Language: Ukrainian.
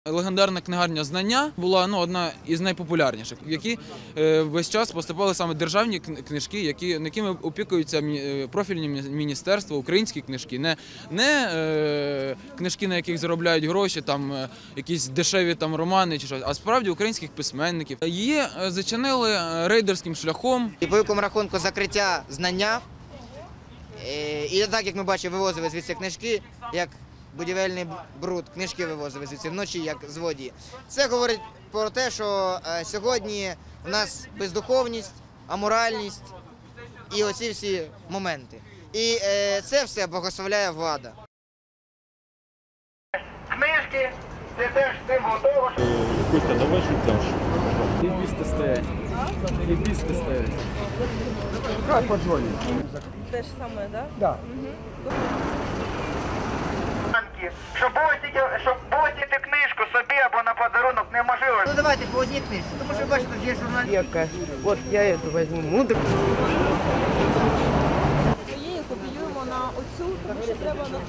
Легендарна книгарня «Знання» була одна із найпопулярніших, в які весь час поступали саме державні книжки, якими опікуються профільні міністерства, українські книжки, не книжки, на яких заробляють гроші, якісь дешеві романи чи щось, а справді українських письменників. Її зачинили рейдерським шляхом. І по великому рахунку закриття «Знання». І так, як ми бачимо, вивозили звідси книжки, як будівельний бруд, книжки вивозили звідси вночі, як злодії. Це говорить про те, що сьогодні в нас бездуховність, аморальність і оці всі моменти. І це все благословляє влада. Книжки – це теж символ того, що... Костя, давай шутяш. Лібісти стоять. Лібісти стоять. Как позвонить? Те ж саме, так? Да. Щоб було тільки книжку собі або на подарунок неможливо. Ну давайте по одній книжці, тому що бачите, є журналісти. От я эту возьму, мудро. Своєю копіюємо на оцю, тому що треба на